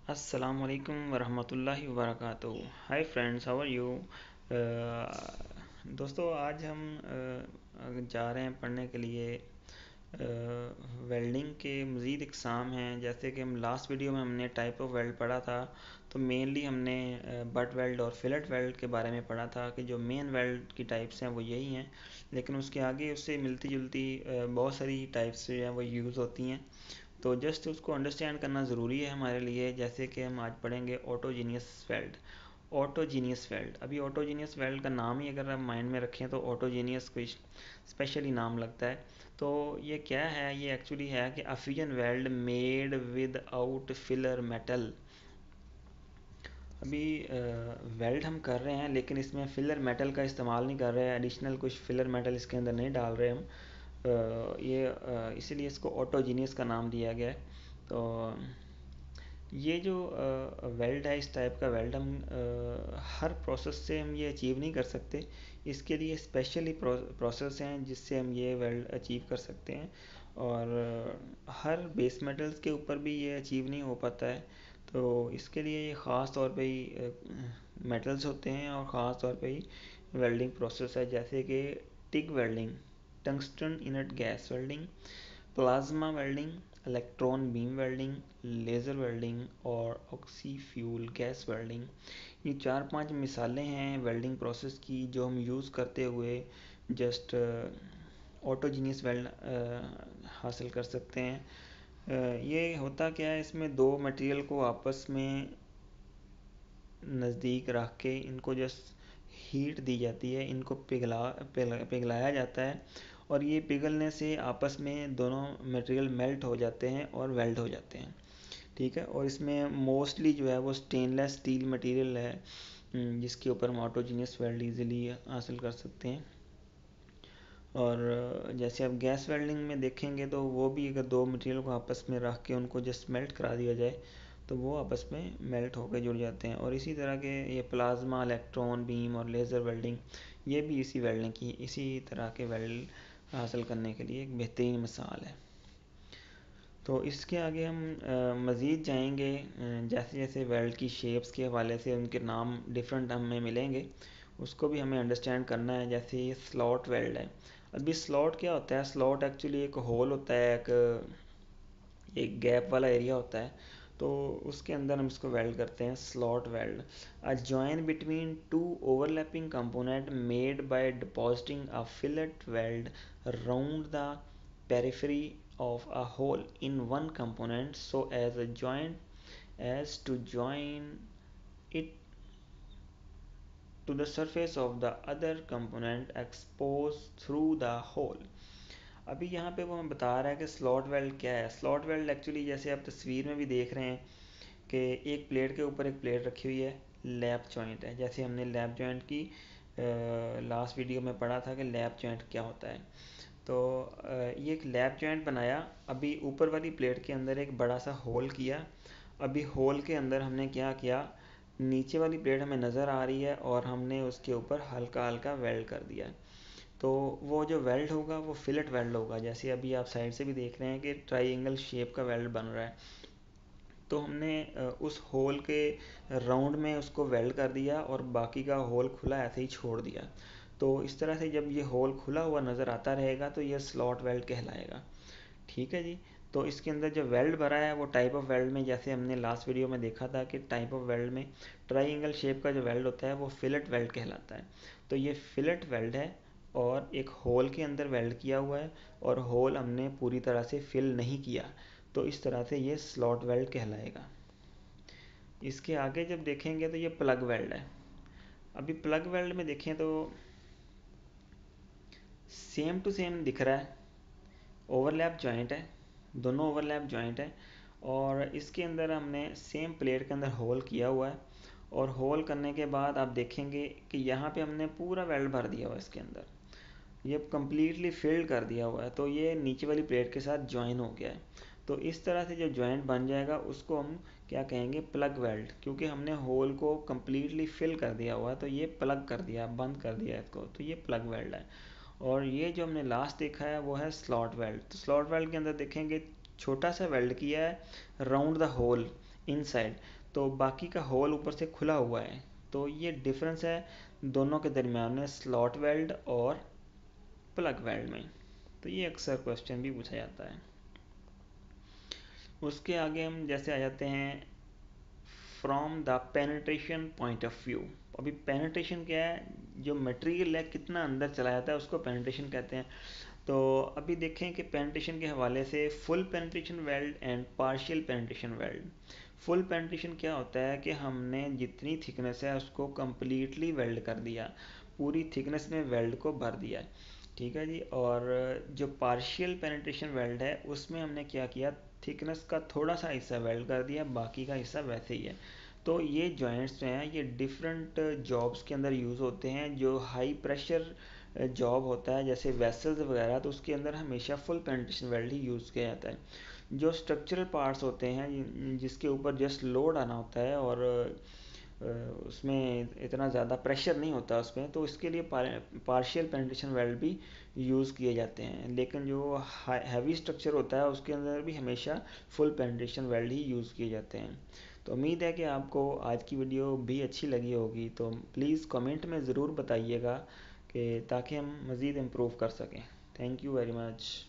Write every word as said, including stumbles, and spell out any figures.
Assalamu alaikum वरहमतुल्लाहि वबरकातुहू। Hi friends, how are you. दोस्तों, आज हम अ, जा रहे हैं पढ़ने के लिए वेल्डिंग के मज़ीद इकसाम हैं। जैसे कि हम लास्ट वीडियो में हमने टाइप ऑफ वेल्ड पढ़ा था, तो मेनली हमने बट वेल्ड और फिलेट वेल्ड के बारे में पढ़ा था कि जो मेन वेल्ड की टाइप्स हैं वो यही हैं, लेकिन उसके आगे उससे मिलती जुलती बहुत सारी टाइप्स जो हैं वो यूज़ होती हैं। तो जस्ट उसको अंडरस्टैंड करना ज़रूरी है हमारे लिए। जैसे कि हम आज पढ़ेंगे ऑटोजीनियस वेल्ड। ऑटोजीनियस वेल्ड, अभी ऑटोजीनियस वेल्ड का नाम ही अगर आप माइंड में रखें तो ऑटोजीनियस कोई स्पेशली नाम लगता है। तो ये क्या है, ये एक्चुअली है कि a fusion weld made without filler metal. अभी वेल्ड हम कर रहे हैं लेकिन इसमें फिलर मेटल का इस्तेमाल नहीं कर रहे हैं, एडिशनल कुछ फिलर मेटल इसके अंदर नहीं डाल रहे हम। अ, ये अ, इसीलिए इसको ऑटोजीनियस का नाम दिया गया है। तो ये जो वेल्ड है, इस टाइप का वेल्ड हम अ, हर प्रोसेस से हम ये अचीव नहीं कर सकते। इसके लिए स्पेशली प्रोसेस हैं जिससे हम ये वेल्ड अचीव कर सकते हैं, और अ, हर बेस मेटल्स के ऊपर भी ये अचीव नहीं हो पाता है। तो इसके लिए ये ख़ास तौर पे ही मेटल्स होते हैं और ख़ास तौर पे ही वेल्डिंग प्रोसेस है। जैसे कि TIG welding, tungsten inert gas welding, plasma welding, electron beam welding, laser welding और ऑक्सी फ्यूल गैस वेल्डिंग। ये चार पांच मिसालें हैं वेल्डिंग प्रोसेस की जो हम यूज़ करते हुए जस्ट ऑटोजीनियस वेल्ड हासिल कर सकते हैं। uh, ये होता क्या है, इसमें दो मटेरियल को आपस में नज़दीक रख के इनको जस्ट हीट दी जाती है, इनको पिघला पिघलाया जाता है, और ये पिघलने से आपस में दोनों मटेरियल मेल्ट हो जाते हैं और वेल्ड हो जाते हैं। ठीक है, और इसमें मोस्टली जो है वो स्टेनलेस स्टील मटेरियल है, जिसके ऊपर हम ऑटोजीनियस वेल्ड इजीली हासिल कर सकते हैं। और जैसे आप गैस वेल्डिंग में देखेंगे तो वो भी अगर दो मटेरियल को आपस में रख के उनको जस्ट मेल्ट करा दिया जाए तो वो आपस में मेल्ट होकर जुड़ जाते हैं। और इसी तरह के ये प्लाज्मा, इलेक्ट्रॉन बीम और लेज़र वेल्डिंग, ये भी इसी वेल्डिंग की इसी तरह के वेल्ड हासिल करने के लिए एक बेहतरीन मिसाल है। तो इसके आगे हम मज़ीद जाएंगे, जैसे जैसे वेल्ड की शेप्स के हवाले से उनके नाम डिफरेंट हमें मिलेंगे, उसको भी हमें अंडरस्टैंड करना है। जैसे ये स्लॉट वेल्ड है। अभी स्लॉट क्या होता है, स्लॉट एक्चुअली एक होल होता है, एक एक गैप वाला एरिया होता है, तो उसके अंदर हम इसको वेल्ड करते हैं, slot weld. A join between two overlapping component made by depositing a fillet weld round the periphery of a hole in one component so as a joint as to join it to the surface of the other component exposed through the hole। अभी यहाँ पे वो हमें बता रहा है कि slot weld क्या है। स्लॉट वेल्ड एक्चुअली जैसे आप तस्वीर में भी देख रहे हैं कि एक प्लेट के ऊपर एक प्लेट रखी हुई है, लैप जॉइंट है। जैसे हमने लैप जॉइंट की लास्ट वीडियो में पढ़ा था कि लैप जॉइंट क्या होता है। तो ये एक लैप जॉइंट बनाया, अभी ऊपर वाली प्लेट के अंदर एक बड़ा सा होल किया। अभी होल के अंदर हमने क्या किया, नीचे वाली प्लेट हमें नज़र आ रही है और हमने उसके ऊपर हल्का हल्का वेल्ड कर दिया। तो वो जो वेल्ड होगा वो फिलेट वेल्ड होगा। जैसे अभी आप साइड से भी देख रहे हैं कि ट्राइंगल शेप का वेल्ड बन रहा है, तो हमने उस होल के राउंड में उसको वेल्ड कर दिया और बाकी का होल खुला ऐसे ही छोड़ दिया। तो इस तरह से जब ये होल खुला हुआ नज़र आता रहेगा तो ये स्लॉट वेल्ड कहलाएगा। ठीक है जी। तो इसके अंदर जो वेल्ड भरा है वो टाइप ऑफ वेल्ड में, जैसे हमने लास्ट वीडियो में देखा था कि टाइप ऑफ वेल्ड में ट्राइंगल शेप का जो वेल्ड होता है वो फिलेट वेल्ड कहलाता है। तो ये फिलेट वेल्ड है और एक होल के अंदर वेल्ड किया हुआ है, और होल हमने पूरी तरह से फिल नहीं किया, तो इस तरह से ये स्लॉट वेल्ड कहलाएगा। इसके आगे जब देखेंगे तो ये प्लग वेल्ड है। अभी प्लग वेल्ड में देखें तो सेम टू सेम दिख रहा है, ओवरलैप जॉइंट है, दोनों ओवरलैप जॉइंट है, और इसके अंदर हमने सेम प्लेट के अंदर होल किया हुआ है। और होल करने के बाद आप देखेंगे कि यहाँ पे हमने पूरा वेल्ड भर दिया हुआ है इसके अंदर, ये कम्प्लीटली फिल्ड कर दिया हुआ है, तो ये नीचे वाली प्लेट के साथ ज्वाइन हो गया है। तो इस तरह से जो जॉइंट बन जाएगा उसको हम क्या कहेंगे, प्लग वेल्ड, क्योंकि हमने होल को कम्प्लीटली फिल कर दिया हुआ है, तो ये प्लग कर दिया, बंद कर दिया इसको, तो ये प्लग वेल्ड है। और ये जो हमने लास्ट देखा है वो है स्लॉट वेल्ड। तो स्लॉट वेल्ड के अंदर देखेंगे छोटा सा वेल्ड किया है राउंड द होल इनसाइड, तो बाकी का होल ऊपर से खुला हुआ है। तो ये डिफरेंस है दोनों के दरमियान में, स्लॉट वेल्ड और प्लग वेल्ड में। तो ये अक्सर क्वेश्चन भी पूछा जाता है। उसके आगे हम जैसे आ जाते हैं from the penetration point of view. अभी पेनिट्रेशन क्या है, जो मटेरियल है कितना अंदर चला जाता है उसको पेनिट्रेशन कहते हैं। तो अभी देखें कि पेनिट्रेशन के हवाले से full penetration weld and partial penetration weld. Full penetration क्या होता है कि हमने जितनी थिकनेस है उसको कम्प्लीटली वेल्ड कर दिया, पूरी थिकनेस में वेल्ड को भर दिया, ठीक है जी। और जो पार्शियल पेनिट्रेशन वेल्ड है उसमें हमने क्या किया, थिकनेस का थोड़ा सा हिस्सा वेल्ड कर दिया, बाकी का हिस्सा वैसे ही है। तो ये जॉइंट्स जो हैं ये डिफरेंट जॉब्स के अंदर यूज़ होते हैं। जो हाई प्रेशर जॉब होता है जैसे वेसल्स वगैरह, तो उसके अंदर हमेशा फुल पेनिट्रेशन वेल्ड ही यूज़ किया जाता है। जो स्ट्रक्चरल पार्ट्स होते हैं जिसके ऊपर जस्ट लोड आना होता है और उसमें इतना ज़्यादा प्रेशर नहीं होता उसमें, तो इसके लिए पार्शियल पेनिट्रेशन वेल्ड भी यूज़ किए जाते हैं। लेकिन जो हैवी स्ट्रक्चर होता है उसके अंदर भी हमेशा फुल पेनिट्रेशन वेल्ड ही यूज़ किए जाते हैं। तो उम्मीद है कि आपको आज की वीडियो भी अच्छी लगी होगी। तो प्लीज़ कमेंट में ज़रूर बताइएगा कि ताकि हम मज़ीद इम्प्रूव कर सकें। Thank you very much.